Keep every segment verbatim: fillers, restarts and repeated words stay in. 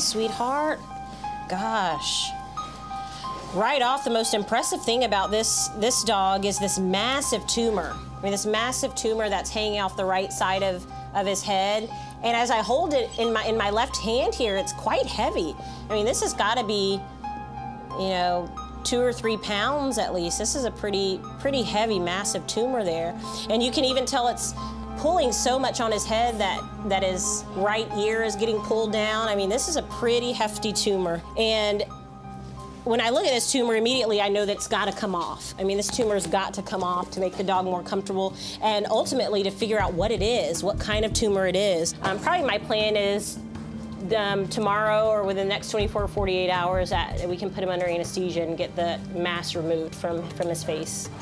sweetheart. Gosh. Right off, the most impressive thing about this, this dog is this massive tumor. I mean, this massive tumor that's hanging off the right side of, of his head. And as I hold it in my, in my left hand here, it's quite heavy. I mean, this has got to be, you know, two or three pounds at least. This is a pretty, pretty heavy, massive tumor there. And you can even tell it's pulling so much on his head that, that his right ear is getting pulled down. I mean, this is a pretty hefty tumor. And when I look at this tumor, immediately I know that it's got to come off. I mean, this tumor's got to come off to make the dog more comfortable and ultimately to figure out what it is, what kind of tumor it is. Um, probably my plan is um, tomorrow or within the next twenty-four or forty-eight hours that we can put him under anesthesia and get the mass removed from, from his face.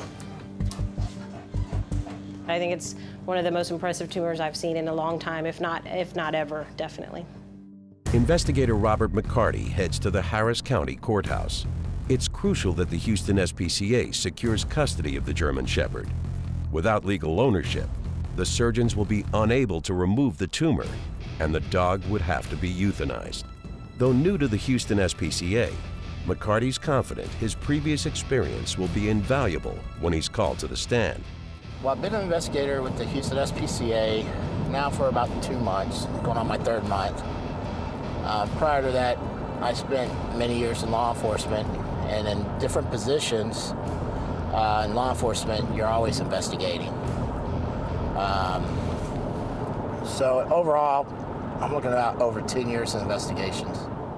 I think it's one of the most impressive tumors I've seen in a long time, if not, if not ever, definitely. Investigator Robert McCarty heads to the Harris County Courthouse. It's crucial that the Huston S P C A secures custody of the German Shepherd. Without legal ownership, the surgeons will be unable to remove the tumor, and the dog would have to be euthanized. Though new to the Huston S P C A, McCarty's confident his previous experience will be invaluable when he's called to the stand. Well, I've been an investigator with the Huston S P C A now for about two months, going on my third month. Uh, prior to that, I spent many years in law enforcement, and in different positions uh, in law enforcement, you're always investigating. Um, so overall, I'm looking at over ten years in investigations.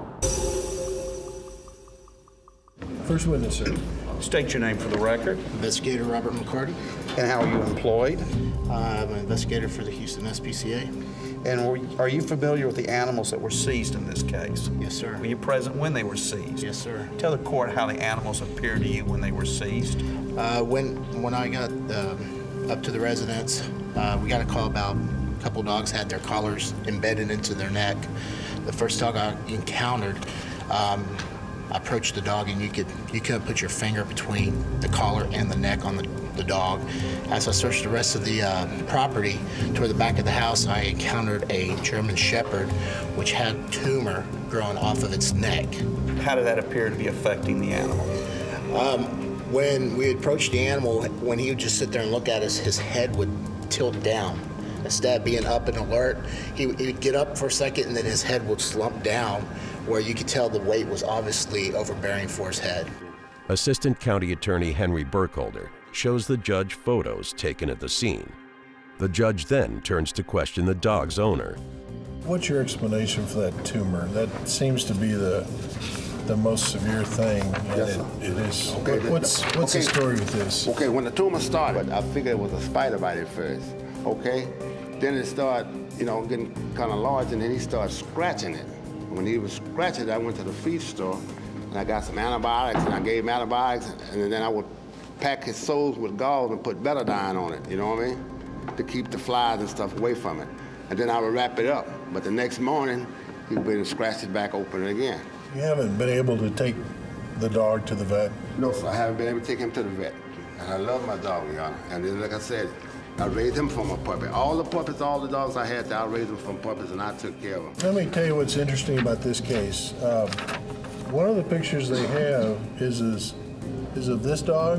First witness, sir. State your name for the record. Investigator Robert McCarty. And how are you employed? Uh, I'm an investigator for the Huston S P C A. And were, are you familiar with the animals that were seized in this case? Yes, sir. Were you present when they were seized? Yes, sir. Tell the court how the animals appeared to you when they were seized. Uh, when, when I got um, up to the residence, uh, we got a call about a couple dogs had their collars embedded into their neck. The first dog I encountered, um, I approached the dog, and you could you could put your finger between the collar and the neck on the, the dog. As I searched the rest of the uh, property toward the back of the house, I encountered a German Shepard, which had tumor growing off of its neck. How did that appear to be affecting the animal? Um, when we approached the animal, when he would just sit there and look at us, his head would tilt down. Instead of being up and alert, he would get up for a second, and then his head would slump down, where you could tell the weight was obviously overbearing for his head. Assistant County Attorney Henry Burkholder shows the judge photos taken at the scene. The judge then turns to question the dog's owner. What's your explanation for that tumor? That seems to be the the most severe thing. And Yes, it, it is. Okay, what, what's what's okay. the story with this? Okay, when the tumor started, I figured it was a spider bite at first. Okay, then it started, you know, getting kind of large, and then he started scratching it. When he was scratching it, I went to the feed store, and I got some antibiotics, and I gave him antibiotics, and then I would pack his soles with gauze and put betadine on it, you know what I mean? To keep the flies and stuff away from it. And then I would wrap it up. But the next morning, he would be scratched it back open again. You haven't been able to take the dog to the vet? No, sir, I haven't been able to take him to the vet. And I love my dog, Your Honor. And then, like I said, I raised him from a puppy. All the puppies, all the dogs I had, I raised them from puppies, and I took care of them. Let me tell you what's interesting about this case. Um, one of the pictures they have is, is, is of this dog,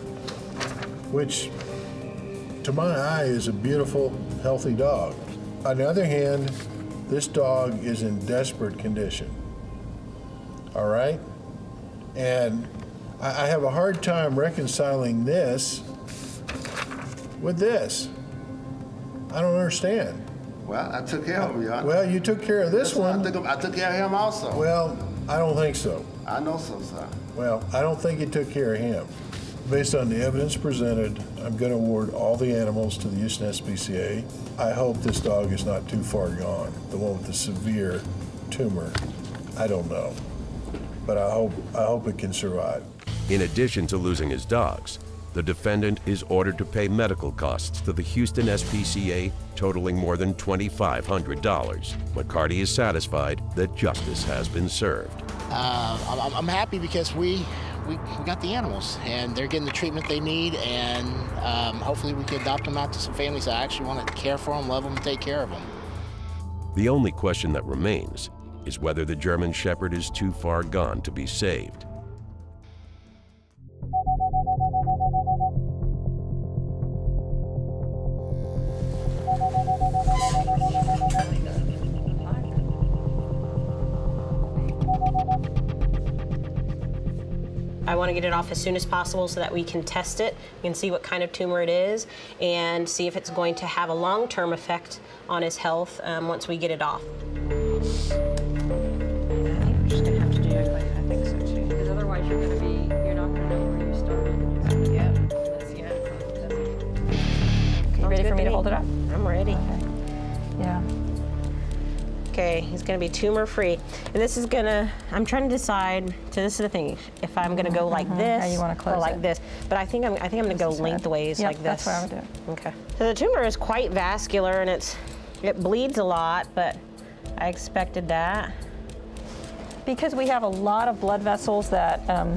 which, to my eye, is a beautiful, healthy dog. On the other hand, this dog is in desperate condition, all right? And I, I have a hard time reconciling this with this. I don't understand. Well, I took care of him, Your Honor. Well, you took care of this Yes, one. I took, him, I took care of him also. Well, I don't think so. I know so, sir. Well, I don't think you took care of him. Based on the evidence presented, I'm going to award all the animals to the Huston S P C A. I hope this dog is not too far gone, the one with the severe tumor. I don't know, but I hope, I hope it can survive. In addition to losing his dogs, the defendant is ordered to pay medical costs to the Huston S P C A totaling more than twenty-five hundred dollars. McCarty is satisfied that justice has been served. Uh, I'm, I'm happy because we, we we got the animals, and they're getting the treatment they need, and um, hopefully we can adopt them out to some families that actually want to care for them, love them, and take care of them. The only question that remains is whether the German Shepherd is too far gone to be saved. I want to get it off as soon as possible so that we can test it. We can see what kind of tumor it is and see if it's going to have a long-term effect on his health um, once we get it off. I think we're just going to have to do it. I think so too. Because otherwise you're going to be, you're not going to know where you started. Yeah. That's, yeah. You ready for me to hold it up? I'm ready. Okay. Yeah. Okay, he's gonna be tumor free. And this is gonna, I'm trying to decide, so this is the thing, if I'm gonna go like Mm-hmm. this How you wanna close or like it. this. But I think I'm, I think I'm gonna go lengthways Yep, like this. that's what I would do. Okay. So the tumor is quite vascular and it's, it bleeds a lot, but I expected that. Because we have a lot of blood vessels that, um,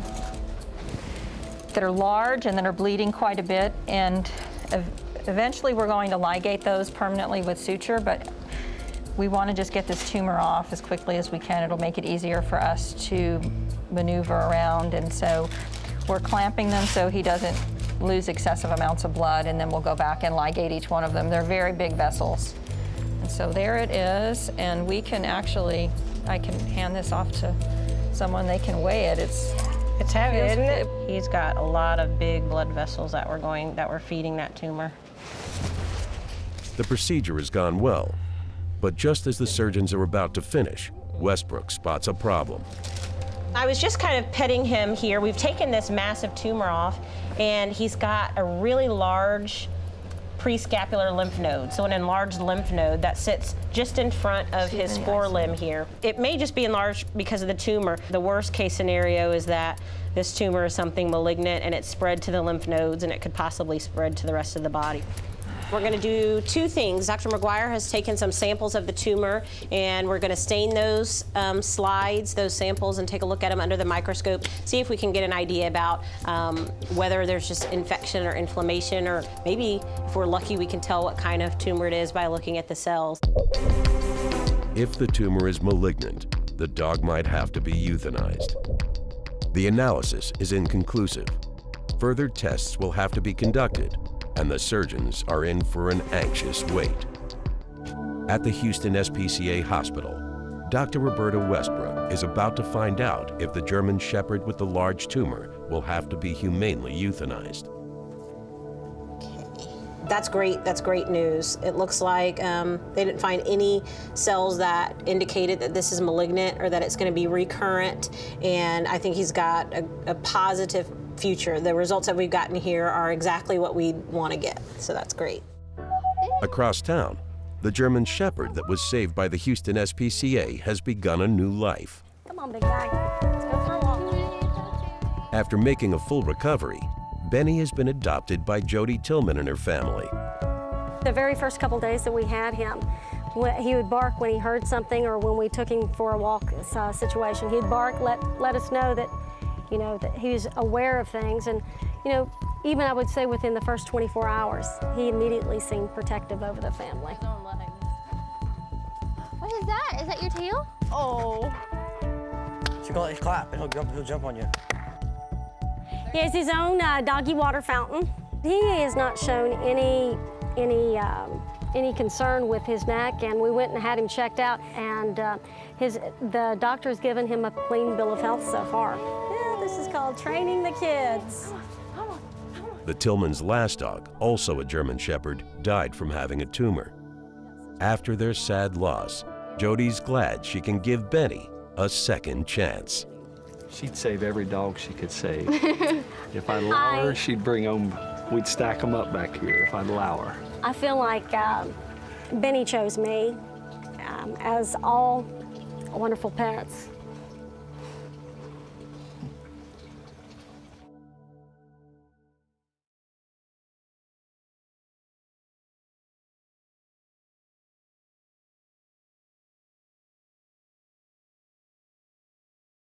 that are large and that are bleeding quite a bit, and ev eventually we're going to ligate those permanently with suture, but we want to just get this tumor off as quickly as we can. It'll make it easier for us to maneuver around, and so we're clamping them so he doesn't lose excessive amounts of blood, and then we'll go back and ligate each one of them. They're very big vessels. And so there it is, and we can actually, I can hand this off to someone, they can weigh it. It's It's heavy, isn't it? He's got a lot of big blood vessels that we're going, that we're feeding that tumor. The procedure has gone well, but just as the surgeons are about to finish, Westbrook spots a problem. I was just kind of petting him here. We've taken this massive tumor off, and he's got a really large prescapular lymph node, so an enlarged lymph node that sits just in front of his forelimb here. It may just be enlarged because of the tumor. The worst case scenario is that this tumor is something malignant and it's spread to the lymph nodes and it could possibly spread to the rest of the body. We're going to do two things. Doctor McGuire has taken some samples of the tumor, and we're going to stain those um, slides, those samples, and take a look at them under the microscope, see if we can get an idea about um, whether there's just infection or inflammation, or maybe if we're lucky we can tell what kind of tumor it is by looking at the cells. If the tumor is malignant, the dog might have to be euthanized. The analysis is inconclusive. Further tests will have to be conducted, and the surgeons are in for an anxious wait. At the Huston S P C A hospital, Doctor Roberta Westbrook is about to find out if the German Shepherd with the large tumor will have to be humanely euthanized. That's great, that's great news. It looks like um, they didn't find any cells that indicated that this is malignant or that it's gonna be recurrent, and I think he's got a, a positive future. The results that we've gotten here are exactly what we want to get, so that's great. Across town, the German Shepherd that was saved by the Huston S P C A has begun a new life. Come on, big guy. Let's go for a walk. After making a full recovery, Benny has been adopted by Jody Tillman and her family. The very first couple days that we had him, he would bark when he heard something, or when we took him for a walk uh, situation. He'd bark, let, let us know that you know, that he was aware of things. And, you know, even I would say within the first twenty-four hours, he immediately seemed protective over the family. What is that? Is that your tail? Oh. So go let clap and he'll jump, he'll jump on you. He has his own uh, doggy water fountain. He has not shown any, any, um, any concern with his neck, and we went and had him checked out, and uh, his, the doctor has given him a clean bill of health so far. Yeah, this is called training the kids. The Tillman's last dog, also a German Shepherd, died from having a tumor. After their sad loss, Jody's glad she can give Benny a second chance. She'd save every dog she could save. If I'd allow her, she'd bring them, we'd stack them up back here if I'd allow her. I feel like um, Benny chose me, um, as all wonderful pets.